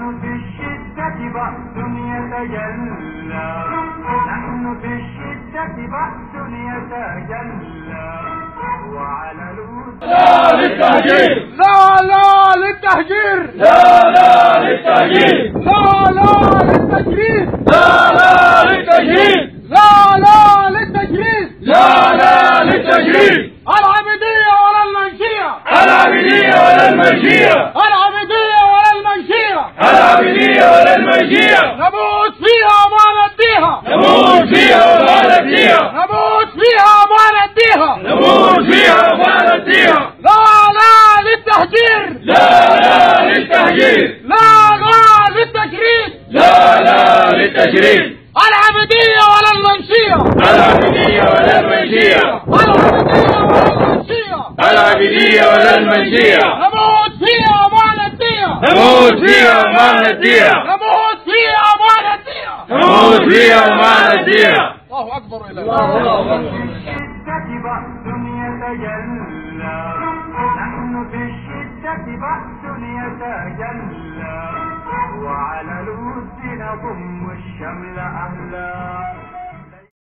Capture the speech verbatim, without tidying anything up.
نحن في الشدة بأس يتجلى، نحن في الشدة بأس يتجلى، وعلى الود لا للتهجير، لا لا للتهجير، لا لا للتهجير، لا لا للتجريد، لا لا للتجريد، لا لا للتجريد، لا لا للتجريد. العبيدية ولا المنشية، العبيدية ولا المنشية، العبيدية ولا المنشية، العبيدية ولا المنشية. نموت فيها وما نديها، نموت فيها وما نديها، نموت فيها وما نديها، نموت فيها وما نديها. لا لا للتهجير، لا لا للتهجير، لا لا للتجريد، لا لا للتجريد. العبيدية ولا المنشية، العبيدية ولا المنشية، العبيدية ولا المنشية، العبيدية ولا المنشية. نموت فيها وما نديها، نموت فيها وما نديها، نموت فيها وما نديها، نموت فيها وما نديها. الله أكبر إلى الله. في الشدة بأس يتجلى، نحن في الشدة بأس يتجلى، وعلى الود نضم الشمل أهلا.